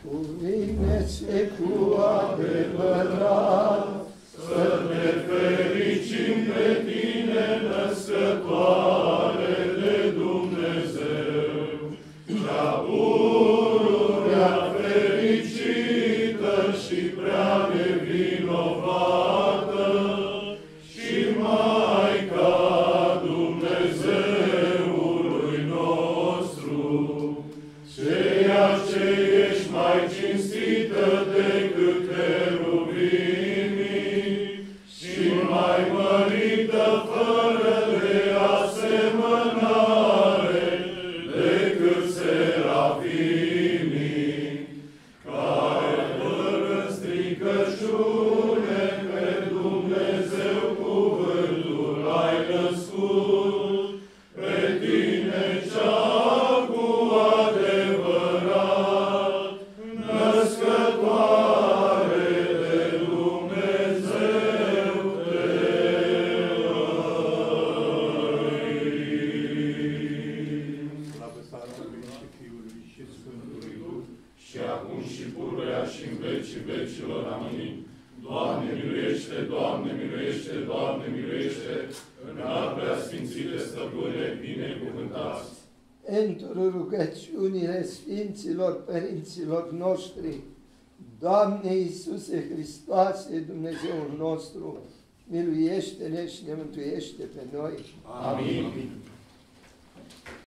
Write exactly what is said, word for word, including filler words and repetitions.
Cuvine-ți cu adevărat, să ne fericim pe tine, născătoare de Dumnezeu, cea pururea fericită și prea nevinovată, și Maica Dumnezeului nostru, ceea ce ești mai cinstită decât cherubimii și mai mărită fără de asemănare decât serafimii, care fără stricăciune pe Dumnezeu cuvântul ai născut, pe tine cea cu adevărat, născătoare de Dumnezeu te mărim. Slavă Tatălui și Fiului și Sfântului Duh, Și acum și pururea și în vecii vecilor. Amin. Doamne miluiește, Doamne miluiește, Doamne miluiește, în al preasfințite stăpâne binecuvântați. pentru rugăciunile Sfinților Părinților noștri, Doamne Iisuse Hristoase, Dumnezeul nostru, miluiește-ne și ne mântuiește pe noi. Amin.